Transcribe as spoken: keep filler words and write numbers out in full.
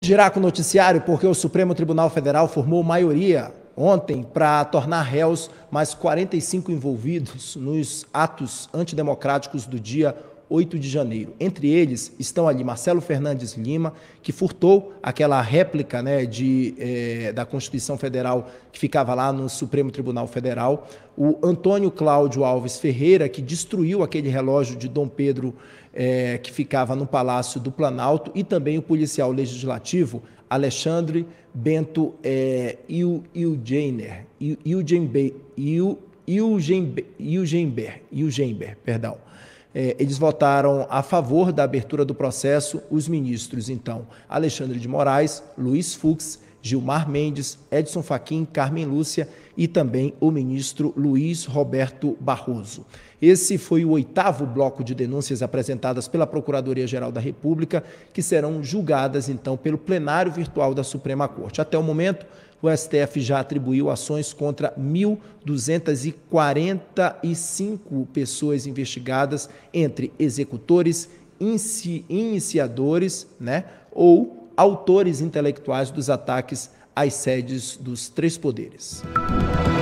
girar com o noticiário porque o Supremo Tribunal Federal formou maioria ontem para tornar réus mais quarenta e cinco envolvidos nos atos antidemocráticos do dia oito de janeiro. Entre eles estão ali Marcelo Fernandes Lima, que furtou aquela réplica, né, de, eh, da Constituição Federal que ficava lá no Supremo Tribunal Federal, o Antônio Cláudio Alves Ferreira, que destruiu aquele relógio de Dom Pedro eh, que ficava no Palácio do Planalto, e também o policial legislativo Alexandre Bento eh, Eugenber, Eugenber, Eugenber, perdão. É, eles votaram a favor da abertura do processo os ministros, então, Alexandre de Moraes, Luiz Fux, Gilmar Mendes, Edson Fachin, Carmen Lúcia e também o ministro Luiz Roberto Barroso. Esse foi o oitavo bloco de denúncias apresentadas pela Procuradoria-Geral da República, que serão julgadas, então, pelo plenário virtual da Suprema Corte. Até o momento, o S T F já atribuiu ações contra mil duzentas e quarenta e cinco pessoas investigadas, entre executores, inici iniciadores, né, ou autores intelectuais dos ataques às sedes dos três poderes.